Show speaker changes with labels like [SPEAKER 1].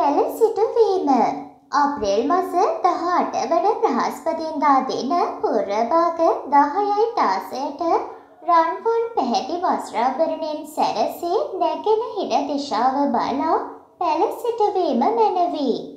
[SPEAKER 1] පැළ සිටුවීම අප්‍රේල් මාස 18 වන බ්‍රහස්පතින්දා දින පූර්ව භාග 10:16ට රන්වන් පැහැති වස්ත්‍රාභරණයෙන් සැරසී නැගෙනහිර දිශාව බලා පැළ සිටුවීම මැනවි.